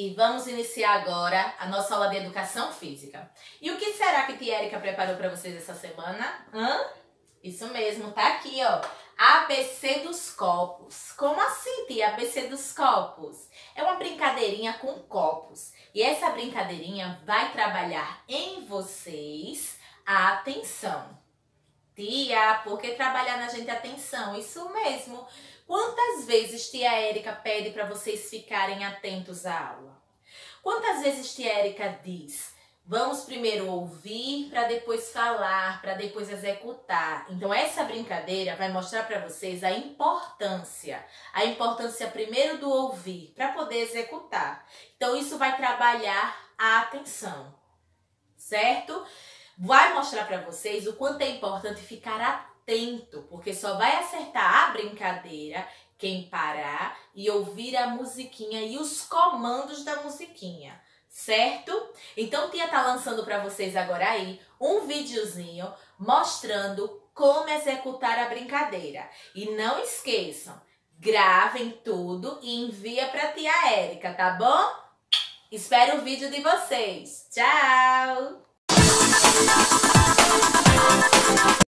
e vamos iniciar agora a nossa aula de Educação Física. E o que será que tia Érica preparou para vocês essa semana? Isso mesmo, tá aqui, ó. ABC dos copos. Como assim, tia? ABC dos copos? É uma brincadeirinha com copos. E essa brincadeirinha vai trabalhar em vocês a atenção. Tia, por que trabalhar na gente a atenção? Isso mesmo. Quantas vezes tia Érica pede para vocês ficarem atentos à aula? Quantas vezes tia Érica diz, vamos primeiro ouvir para depois falar, para depois executar? Então essa brincadeira vai mostrar para vocês a importância primeiro do ouvir para poder executar. Então isso vai trabalhar a atenção, certo? Vai mostrar para vocês o quanto é importante ficar atento, porque só vai acertar a brincadeira quem parar e ouvir a musiquinha e os comandos da musiquinha, certo? Então tia tá lançando para vocês agora aí um videozinho mostrando como executar a brincadeira. E não esqueçam, gravem tudo e envia para tia Érica, tá bom? Espero o vídeo de vocês. Tchau!